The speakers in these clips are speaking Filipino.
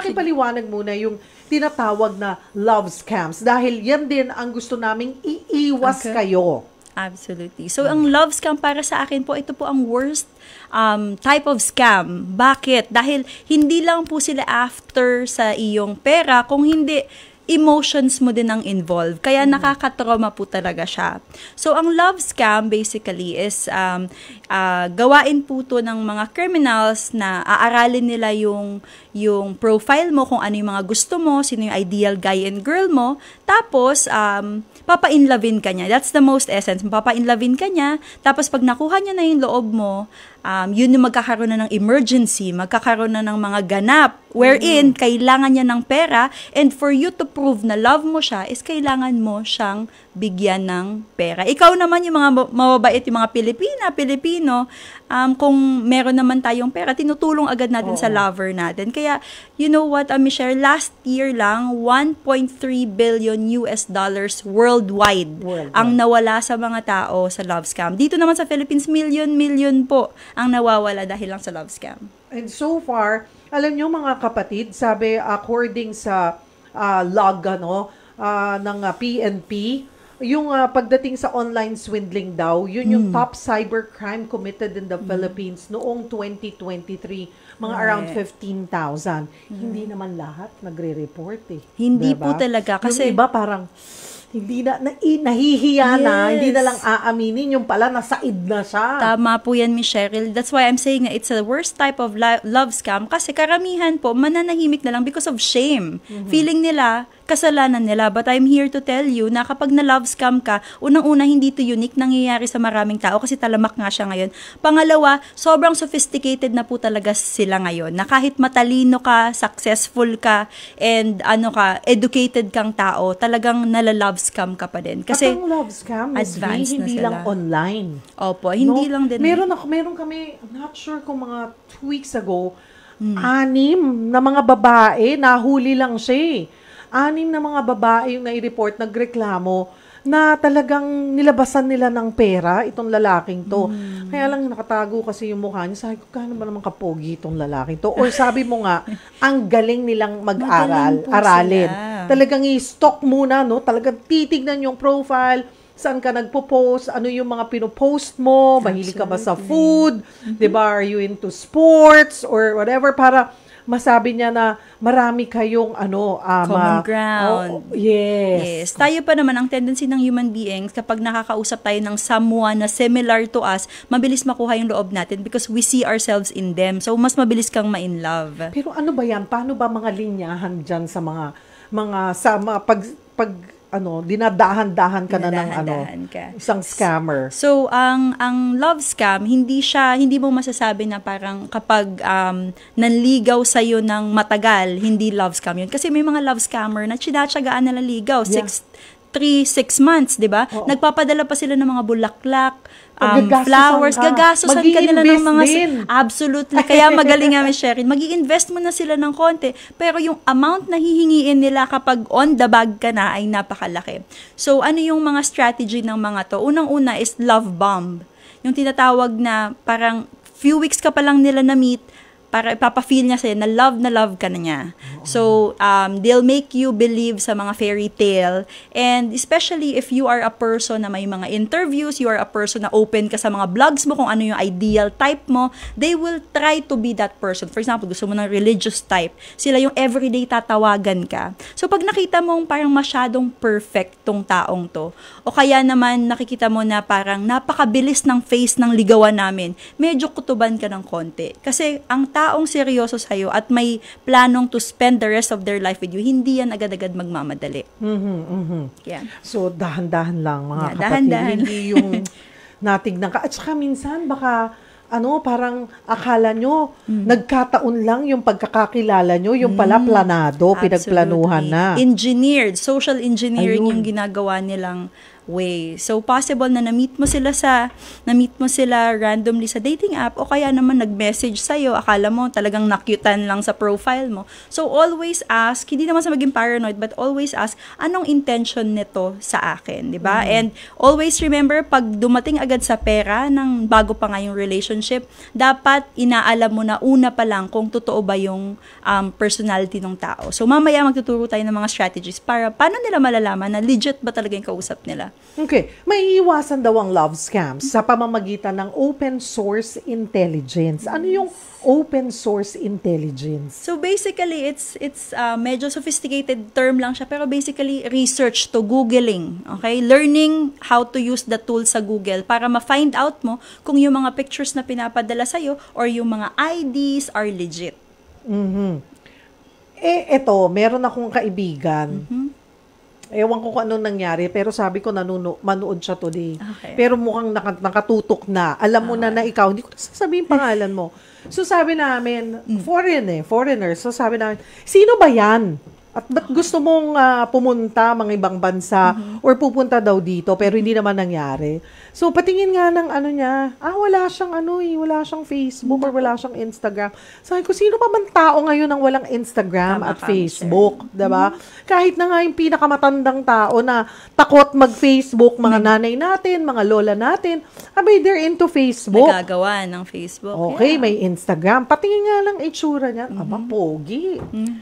pakipaliwanag muna yung tinatawag na love scams dahil yan din ang gusto naming iiwas kayo. Absolutely. So, ang love scam para sa akin po, ito po ang worst type of scam. Bakit? Dahil hindi lang po sila after sa iyong pera, kung hindi, emotions mo din ang involved. Kaya nakakatrauma po talaga siya. So, ang love scam basically is gawain po to ng mga criminals na aaralin nila yung profile mo, kung ano yung mga gusto mo, sino yung ideal guy and girl mo. Tapos, papa-inlovin ka niya. That's the most essence. Papa-inlovin ka niya. Tapos, pag nakuha niya na yung loob mo, yun yung magkakaroon na ng emergency, magkakaroon na ng mga ganap, wherein kailangan niya ng pera, and for you to prove na love mo siya, is kailangan mo siyang bigyan ng pera. Ikaw naman yung mga mababait, yung mga Pilipino, kung meron naman tayong pera, tinutulong agad natin sa lover natin. Kaya, you know what, Michelle, last year lang, $1.3 billion worldwide ang nawala sa mga tao sa love scam. Dito naman sa Philippines, million po ang nawawala dahil lang sa love scam. And so far, alam nyo mga kapatid, sabi according sa log ng PNP, yung pagdating sa online swindling daw, yun yung top cybercrime committed in the Philippines noong 2023, mga around 15,000. Hindi naman lahat nagre-report eh. Hindi po talaga. Kasi yung iba parang hindi nahihiya na, hindi na lang aaminin, yung pala nasaid na siya. Tama po yan, Miss Cheryl. That's why I'm saying na it's the worst type of love scam kasi karamihan po mananahimik na lang because of shame. Feeling nila, kasalanan nila. But I'm here to tell you na kapag na-love scam ka, unang-una, hindi to unique, nangyayari sa maraming tao kasi talamak nga siya ngayon. Pangalawa, sobrang sophisticated na po talaga sila ngayon. Na kahit matalino ka, successful ka, and educated kang tao, talagang nala-love scam ka pa din. Kasi at ang love scam, advanced hindi na lang online. Opo, hindi lang din. Meron kami, I'm not sure kung mga 2 weeks ago, 6 na mga babae, nahuli lang siya 6 na mga babae yung nai-report, nagreklamo na talagang nilabasan nila ng pera itong lalaking to. Kaya lang nakatago kasi yung mukha niya. Sabi ko, gaano ba naman kapogi itong lalaking to? Or sabi mo nga, ang galing nilang aralin. Talagang i-stalk muna, no? Talagang titignan yung profile, saan ka nagpo-post, ano yung mga pinopost mo, mahilig ka ba sa food, diba? Are you into sports or whatever, para masabi niya na marami kayong common ground. Yes. Tayo pa naman, ang tendency ng human beings, kapag nakakausap tayo ng someone na similar to us, mabilis makuha yung loob natin because we see ourselves in them. So, mas mabilis kang ma-in love. Pero ano ba yan? Paano ba mga linyahan dyan sa dinadahan-dahan ka na ng isang scammer? So, ang love scam, hindi mo masasabi na parang kapag nanligaw sa'yo ng matagal, hindi love scam yun. Kasi may mga love scammer na tsinatsagaan na ligaw. 3-6 months, di ba? Nagpapadala pa sila ng mga bulaklak, flowers, gagastusan ka nila ng mga absolutely. Kaya magaling nga, Ms. Sherin, mag-i-invest mo na sila ng konti, pero yung amount na hihingiin nila kapag on the bag ka na ay napakalaki. So, ano yung mga strategy ng mga to? Unang-una is love bomb. Yung tinatawag na parang few weeks ka pa lang nila na-meet, para ipapa-feel niya sa'yo na love ka na niya. So, they'll make you believe sa mga fairy tale. And especially if you are a person na may mga interviews, you are a person na open ka sa mga blogs mo, kung ano yung ideal type mo, they will try to be that person. For example, gusto mo ng religious type. Sila yung everyday tatawagan ka. So, pag nakita mong parang masyadong perfect tong taong to, o kaya naman nakikita mo na parang napakabilis ng face ng ligawan namin, medyo kutuban ka ng konti. Kasi ang taong seryoso sa'yo at may planong to spend the rest of their life with you, hindi yan agad-agad magmamadali. Yeah. So, dahan-dahan lang mga kapatid. Dahan-dahan. Hindi yung natignan ka. At saka minsan, baka parang akala nyo, nagkataon lang yung pagkakakilala nyo, yung pala planado, pinagplanuhan na. Engineered, social engineering yung ginagawa nilang way. So, possible na na-meet mo sila randomly sa dating app o kaya naman nag-message sa'yo, akala mo talagang nakyutan lang sa profile mo. So, always ask, hindi naman sa maging paranoid, but always ask, anong intention nito sa akin, di ba? And always remember, pag dumating agad sa pera ng bago pa nga yung relationship, dapat inaalam mo na una pa lang kung totoo ba yung personality ng tao. So, mamaya magtuturo tayo ng mga strategies para paano nila malalaman na legit ba talaga yung kausap nila. Okay. May iwasan daw ang love scams sa pamamagitan ng open source intelligence. Ano yung open source intelligence? So basically, it's medyo sophisticated term lang siya, pero basically research to Googling, okay? Learning how to use the tool sa Google para ma-find out mo kung yung mga pictures na pinapadala sa'yo or yung mga IDs are legit. Eto, meron akong kaibigan. Ewan ko kung anong nangyari, pero sabi ko manood siya today. Okay. Pero mukhang nakatutok na. Alam mo na ikaw, hindi ko na sasabihin pangalan mo. So sabi namin, foreigner. So sabi namin, sino ba yan? At ba't gusto mong pumunta mga ibang bansa or pupunta daw dito pero hindi naman nangyari? So patingin nga ng niya, wala siyang Facebook or wala siyang Instagram. Sabi ko, sino pa man tao ngayon ang walang Instagram at Facebook, 'di ba? Kahit na nga yung pinakamatandang tao na takot mag-Facebook, mga nanay natin, mga lola natin, they're into Facebook. Nagagawa ng Facebook. Okay, may Instagram. Patingin nga ng itsura niya. Pogi.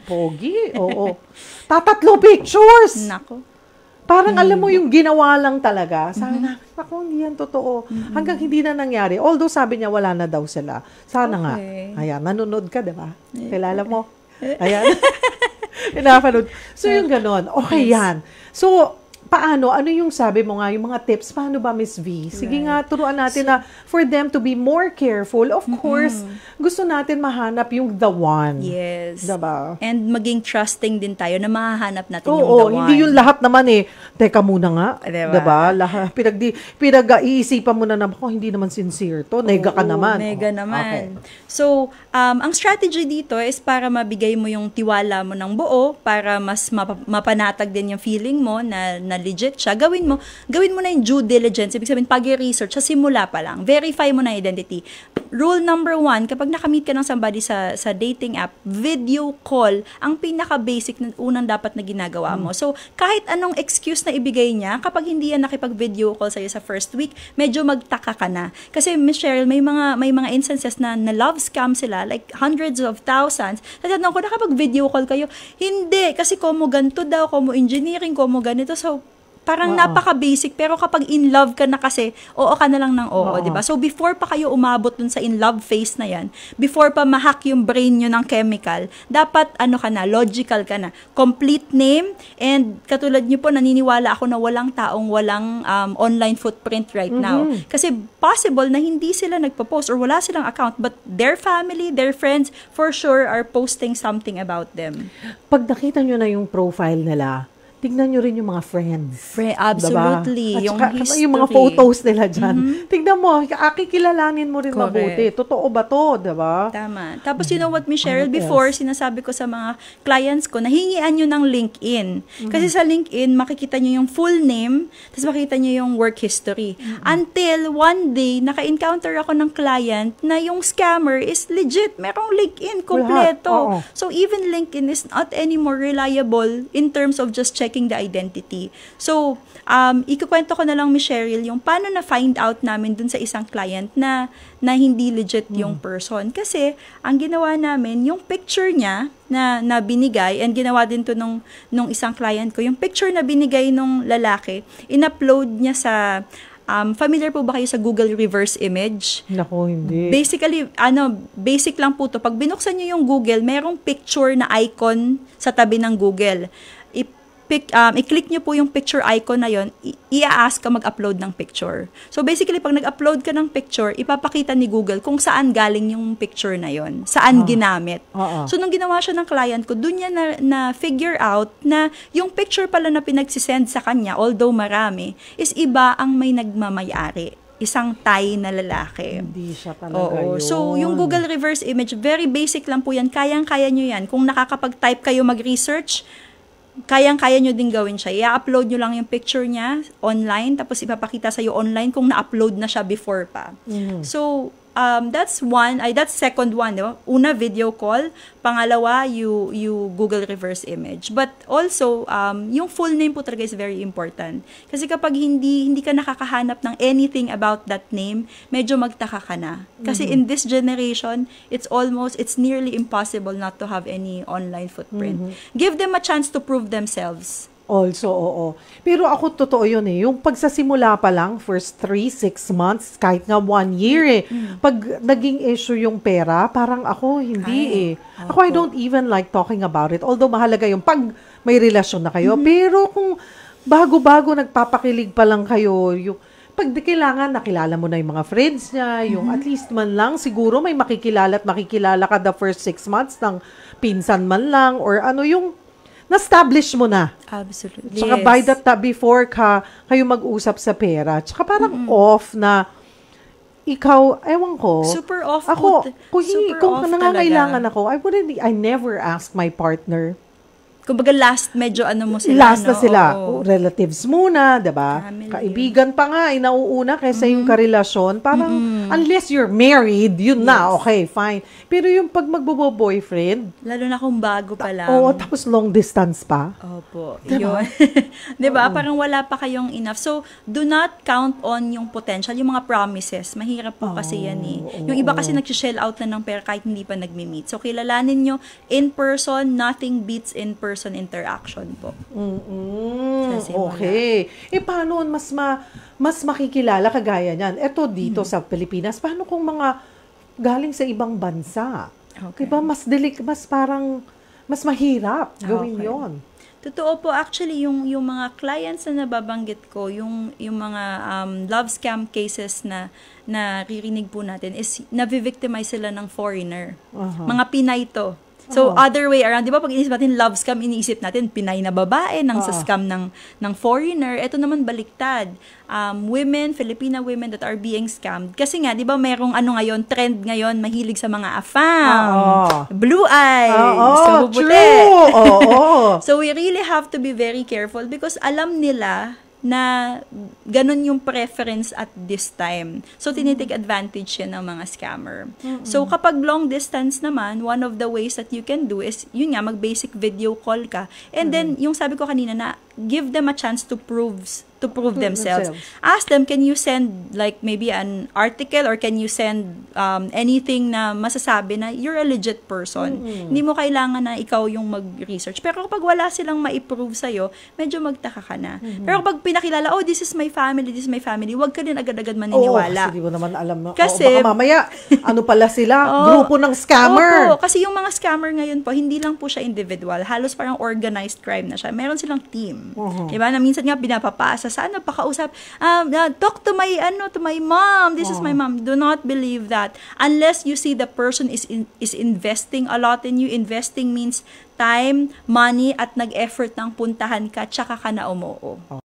Pogi, oo. Tatatlo pictures. Nako. Parang alam mo yung ginawa lang talaga. Sabi na, ako, hindi yan totoo. Hanggang hindi na nangyari. Although sabi niya, wala na daw sila. Sana nga. Ayan, nanonood ka, diba? Kilala mo? Ayan. Pinapanood. So, yung ganon. Okay, yan. So, paano? Ano yung sabi mo nga, yung mga tips? Paano ba, Miss V? Sige nga, turuan natin na for them to be more careful. Of course, gusto natin mahanap yung the one. Yes. Diba? And maging trusting din tayo na mahahanap natin yung the one. Hindi yung lahat naman teka muna nga. Diba? Lahat, pinag-iisipan mo na hindi naman sincere to. Nega ka naman. Nega naman. Okay. So, ang strategy dito is para mabigay mo yung tiwala mo ng buo, para mas mapanatag din yung feeling mo na legit siya, gawin mo na yung due diligence. Ibig sabihin, pag-research, sa simula pa lang, verify mo na identity. Rule number 1, kapag nakamit ka ng somebody sa dating app, video call, ang pinaka-basic na unang dapat na ginagawa mo. So, kahit anong excuse na ibigay niya, kapag hindi yan nakipag-video call sa'yo sa first week, medyo magtaka ka na. Kasi, Miss Cheryl, may mga instances na love scam sila, like hundreds of thousands. Tatanong ko, nakapag-video call kayo? Hindi, kasi komo ganito daw, komo engineering, komo ganito. So, parang napaka-basic, pero kapag in love ka na kasi, oo ka na lang ng oo, di ba? So, before pa kayo umabot dun sa in love phase na yan, before pa ma-hack yung brain nyo ng chemical, dapat, logical ka na. Complete name, and katulad nyo po, naniniwala ako na walang taong walang online footprint right now. Kasi possible na hindi sila nagpo-post or wala silang account, but their family, their friends, for sure, are posting something about them. Pag nakita nyo na yung profile nila, tignan nyo rin yung mga friends. Absolutely. Diba? Yung history. Yung mga photos nila dyan. Tignan mo, kikilalanin mo rin mabuti. Totoo ba to? Diba? Tama. Tapos you know what, Miss Cheryl, before, sinasabi ko sa mga clients ko, nahingian nyo ng LinkedIn. Kasi sa LinkedIn, makikita nyo yung full name, tapos makikita nyo yung work history. Until one day, naka-encounter ako ng client na yung scammer is legit. Merong LinkedIn kompleto. So even LinkedIn is not anymore reliable in terms of just checking the identity. So, ikukwento ko na lang, Miss Cheryl, yung paano na-find out namin dun sa isang client na hindi legit yung person. Kasi, ang ginawa namin, yung picture niya na binigay, and ginawa din to nung isang client ko, yung picture na binigay nung lalaki, in-upload niya sa familiar po ba kayo sa Google reverse image? Naku, hindi. Basically, basic lang po to. Pag binuksan niyo yung Google, merong picture na icon sa tabi ng Google. I-click nyo po yung picture icon na yon, i-ask ka mag-upload ng picture. So basically, pag nag-upload ka ng picture, ipapakita ni Google kung saan galing yung picture na yon, saan ginamit. So nung ginawa siya ng client ko, dun niya na figure out na yung picture pala na pinagsisend sa kanya, although marami, is iba ang may nagmamayari. Isang Thai na lalaki. Hindi siya talaga yun. So, yung Google reverse image, very basic lang po yan. Kayang-kaya nyo yan. Kung nakakapag-type kayo mag-research, kayang-kaya nyo din gawin siya. I-upload nyo lang yung picture niya online, tapos ipapakita sa'yo online kung na-upload na siya before pa. So, that's second one, di ba? Una, video call. Pangalawa, you Google reverse image. But also, yung full name po talaga is very important. Kasi kapag hindi ka nakakahanap ng anything about that name, medyo magtaka ka na. Kasi in this generation, it's nearly impossible not to have any online footprint. Give them a chance to prove themselves. Also, oo. Pero ako, totoo yun eh. Yung pagsasimula pa lang, first 3-6 months, kahit nga 1 year eh. Pag naging issue yung pera, parang ako, hindi eh. Ako, I don't even like talking about it. Although mahalaga yung pag may relasyon na kayo. Pero kung bago-bago nagpapakilig pa lang kayo, yung pag di kailangan, nakilala mo na yung mga friends niya, yung at least man lang, siguro may makikilala ka the first 6 months ng pinsan man lang, or ano yung na-establish mo na. Absolutely. Tsaka by that before kayo mag-usap sa pera. Tsaka parang off na ikaw, ewan ko. Super off. Ako, kung off nangangailangan talaga. ako, I never ask my partner. Kumbaga last, medyo ano mo sila. Last na sila. Relatives muna, diba? Family. Kaibigan pa nga, nauuna kaysa yung karelasyon. Parang, unless you're married, yun na, okay, fine. Pero yung pag magbo-boyfriend, lalo na kung bago pa lang. oo, tapos long distance pa. Opo. Diba? Yun. Diba? Parang wala pa kayong enough. So, do not count on yung potential, yung mga promises. Mahirap po kasi yan eh. Yung iba kasi nag-shell out na ng pera kahit hindi pa nagmi-meet. So, kilalanin nyo, in person, nothing beats in person interaction po. Okay. Paano mas makikilala kagaya niyan? Ito dito sa Pilipinas, paano kung mga galing sa ibang bansa? Okay. Diba mas mahirap gawin Okay. yon. Totoo po, actually, yung mga clients na nababanggit ko, yung mga love scam cases na naririnig po natin is navi-victimize sila ng foreigner. Mga Pinay to. So, other way around, di ba, pag inisip natin love scam, iniisip natin Pinay na babae nang sa scam ng foreigner. Ito naman baliktad. Filipina women that are being scammed. Kasi nga, di ba, merong trend ngayon, mahilig sa mga afam. Blue eyes. So, true. So, we really have to be very careful because alam nila na ganun yung preference at this time. So, tinitake advantage yan ng mga scammer. So, kapag long distance naman, one of the ways that you can do is, yun nga, mag-basic video call ka. And then, yung sabi ko kanina na, give them a chance to prove themselves. Ask them, can you send like maybe an article or can you send anything na masasabi na you're a legit person. Hindi mo kailangan na ikaw yung mag-research. Pero kapag wala silang ma-prove sa'yo, medyo magtaka ka na. Pero kapag pinakilala, this is my family, huwag ka din agad-agad maniniwala. Kasi di mo naman alam na, kasi, baka mamaya, ano pala sila, grupo ng scammer. Opo, kasi yung mga scammer ngayon po, hindi lang po siya individual, halos parang organized crime na siya. Meron silang team. Diba? Na minsan nga pinapapasa sa pakausap, talk to my mom. This is my mom. Do not believe that unless you see the person is investing a lot in you. Investing means time, money, at nag-effort ng puntahan ka, tsaka ka na umuo.